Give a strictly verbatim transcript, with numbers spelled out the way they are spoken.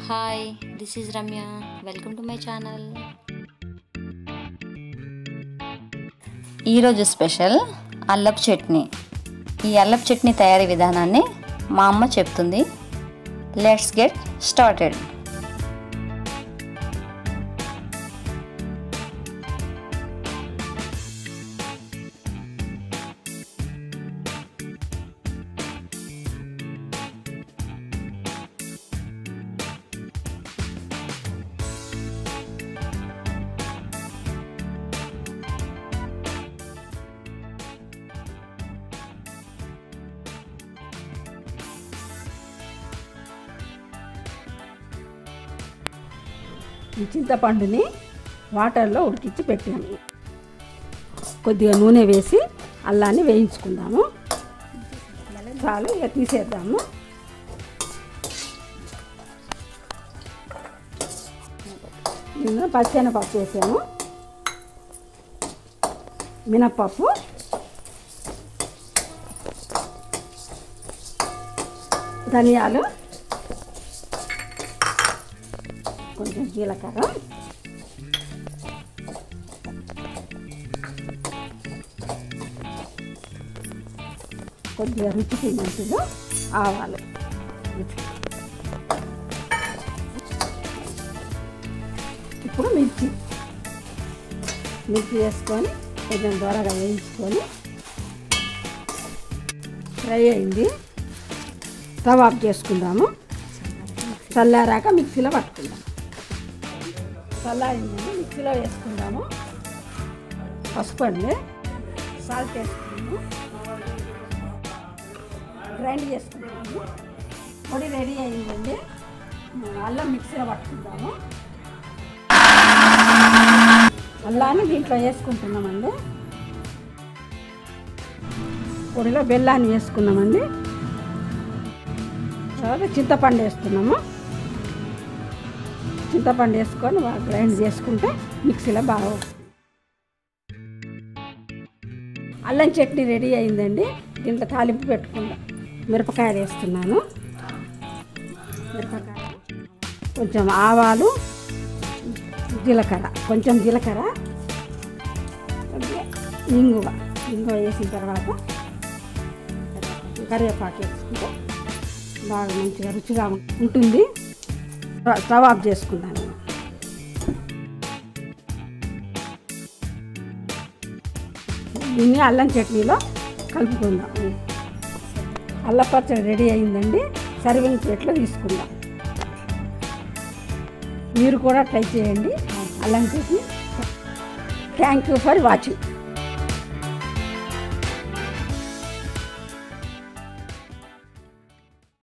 Hi, this is Ramya. Welcome to my channel. ఈరోజు special అల్లపు చట్నీ. ఈ అల్లపు చట్నీ తయారీ విధానాన్ని మా అమ్మ చెప్తుంది. Let's get started. ఈ చింతపండుని వాటర్లో ఉడికించి పెట్టాము. కొద్దిగా నూనె వేసి అల్లాన్ని వేయించుకుందాము. చాలు, ఇక తీసేద్దాము. నేను పచ్చెనపప్పు వేసాము, మినప్పప్పు, ధనియాలు, కొంచెం జీలకర్ర, కొద్దిగా రుచికి మంచిగా ఆవాలు, ఇప్పుడు మిర్చి మిర్చి వేసుకొని కొంచెం దూరగా వేయించుకొని ఫ్రై అయింది. స్టవ్ ఆఫ్ చేసుకుందాము. చల్లారాక మిక్సీలో పట్టుకుందాం. చల్లారిందండి, మిక్సీలో వేసుకుందాము. పసుపు అండి, సాల్ట్ వేసుకుందాము, గ్రైండ్ చేసుకుంటాము. పొడి రెడీ అయిందండి. అల్లం మిక్సీలో పట్టుకుందాము. అల్లాన్ని దీంట్లో వేసుకుంటున్నామండి. పొడిలో బెల్లాన్ని వేసుకున్నామండి. తర్వాత చింతపండు వేస్తున్నాము. చింతపండు వేసుకొని బాగా గ్రైండ్ చేసుకుంటే మిక్సీలో బాగా అల్లం చట్నీ రెడీ అయిందండి. దీంట్లో తాలింపు పెట్టుకుందాం. మిరపకాయలు వేస్తున్నాను. మిరపకాయ, కొంచెం ఆవాలు, జీలకర్ర, కొంచెం జీలకర్ర, ఇంగువ ఇంగువ వేసిన తర్వాత కరివేపాకు వేసుకుంటే బాగా మంచిగా రుచిగా ఉంటుంది. స్టవ్ ఆఫ్ చేసుకుందాను. దీన్ని అల్లం చట్నీలో కలుపుకుందాం. అల్లం పచ్చడి రెడీ అయిందండి. సర్వింగ్ ప్లేట్లో తీసుకుందాం. మీరు కూడా ట్రై చేయండి అల్లం చట్నీ. Thank you for watching.